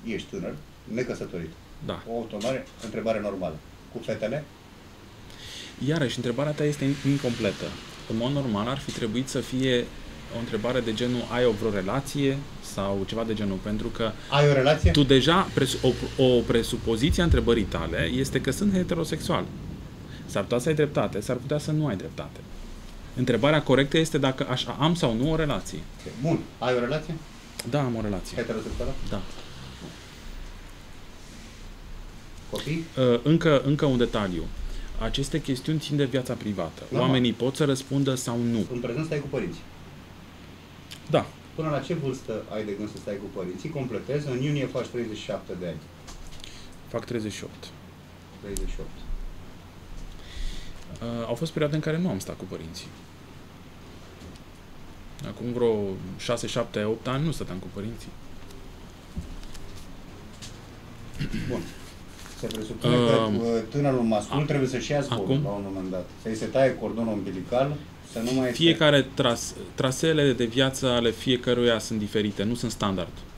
ești tânăr, necăsătorit. Da. O automare, întrebare normală. Cu fetele? Iarăși, întrebarea ta este incompletă. În mod normal ar fi trebuit să fie o întrebare de genul ai vreo relație sau ceva de genul, pentru că ai o relație? Tu deja, o presupoziție a întrebării tale este că sunt heterosexual. S-ar putea să ai dreptate, s-ar putea să nu ai dreptate. Întrebarea corectă este dacă am sau nu o relație. Bun. Ai o relație? Da, am o relație. Heterosexuală? Da. Copii? Încă un detaliu. Aceste chestiuni țin de viața privată. Normal. Oamenii pot să răspundă sau nu. În prezent stai cu părinții. Da. Până la ce vârstă ai de gând să stai cu părinții? Completezi, în iunie faci 37 de ani. Fac 38. 38. Au fost perioade în care nu am stat cu părinții. Acum vreo 6, 7, 8 ani nu stăteam cu părinții. Bun. Se presupune că tânărul mascul trebuie să-și ia zborul la un moment dat. Să-i se taie cordonul umbilical, să nu mai... Fiecare traseele de viață ale fiecăruia sunt diferite, nu sunt standard.